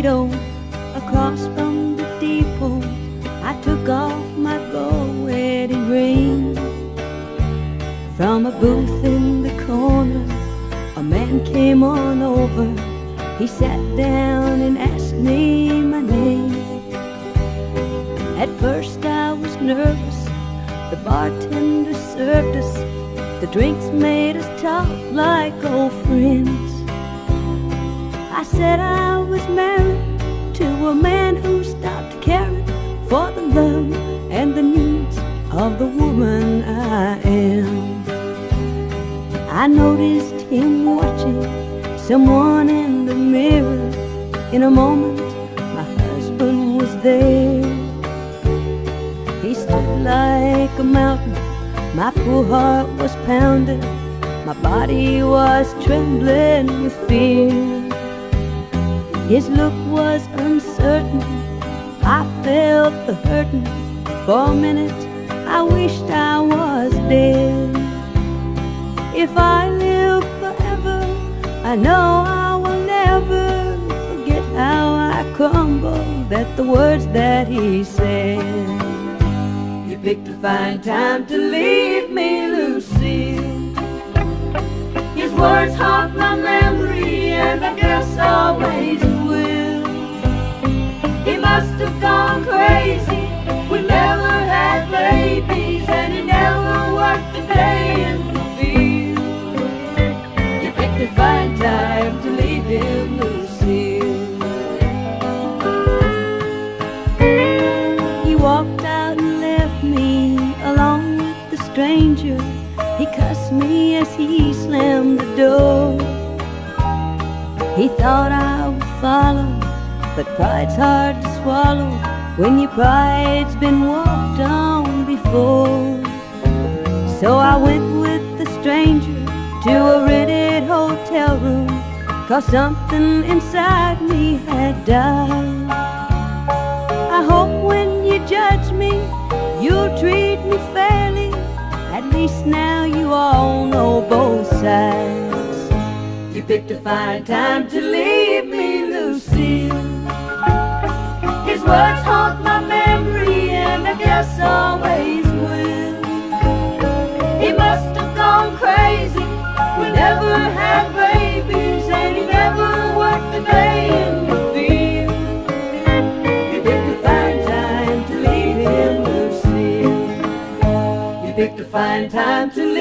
Toledo, across from the depot, I took off my gold wedding ring. From a booth in the corner, a man came on over. He sat down and asked me my name. At first I was nervous. The bartender served us. The drinks made us talk like old friends. I said I was married to a man who stopped caring for the love and the needs of the woman I am. I noticed him watching someone in the mirror. In a moment, my husband was there. He stood like a mountain. My poor heart was pounding. My body was trembling with fear. His look was uncertain. I felt the hurting. For a minute, I wished I was dead. If I live forever, I know I will never forget how I crumbled at the words that he said. You picked a fine time to leave me, Lucille. His words haunt my memory, and I guess always will. He must have gone crazy. We never had babies, and he never worked a day in the field. You picked a fine time to leave him, Lucille. He walked out and left me along with the stranger. He cussed me as he slammed the door. He thought I would follow, but pride's hard to swallow when your pride's been walked on before. So I went with the stranger to a rented hotel room, 'cause something inside me had died. I hope when you judge me, you'll treat me fairly. At least now you all know both sides. You picked a fine time to leave me, Lucille. His words haunt my memory, and I guess always will. He must have gone crazy. We never had babies, and he never worked a day in the field. You picked a fine time to leave him, Lucille. You picked a fine time to leave